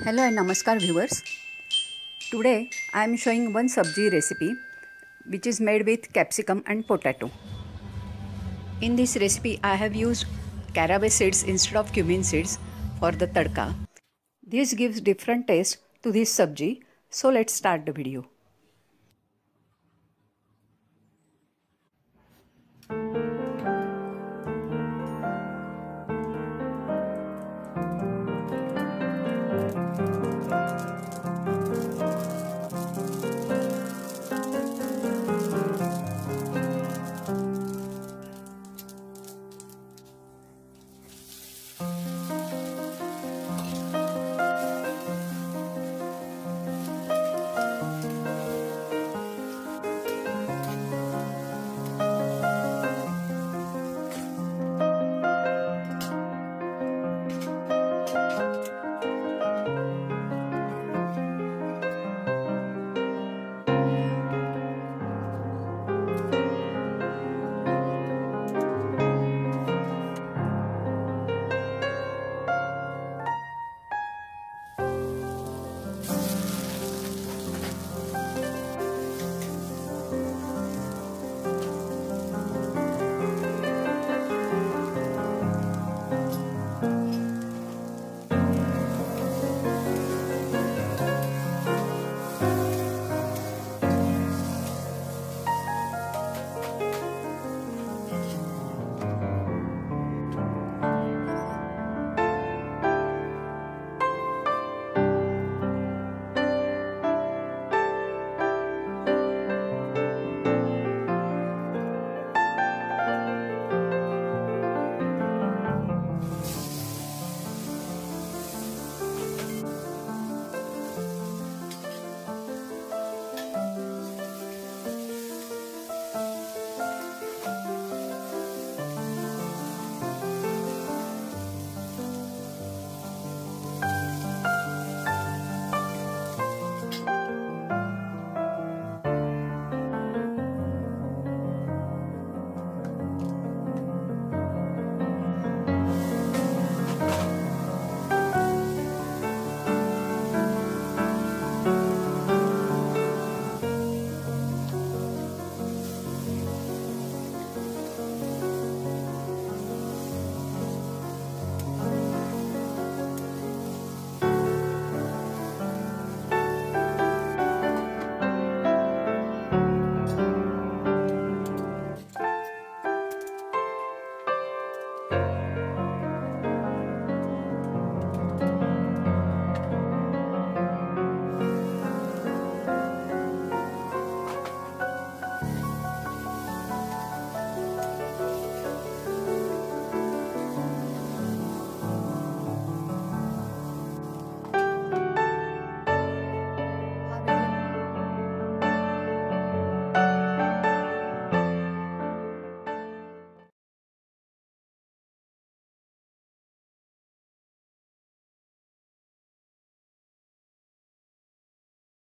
Hello and namaskar viewers. Today I am showing one sabji recipe which is made with capsicum and potato. In this recipe I have used caraway seeds instead of cumin seeds for the tadka. This gives different taste to this sabji, so let's start the video.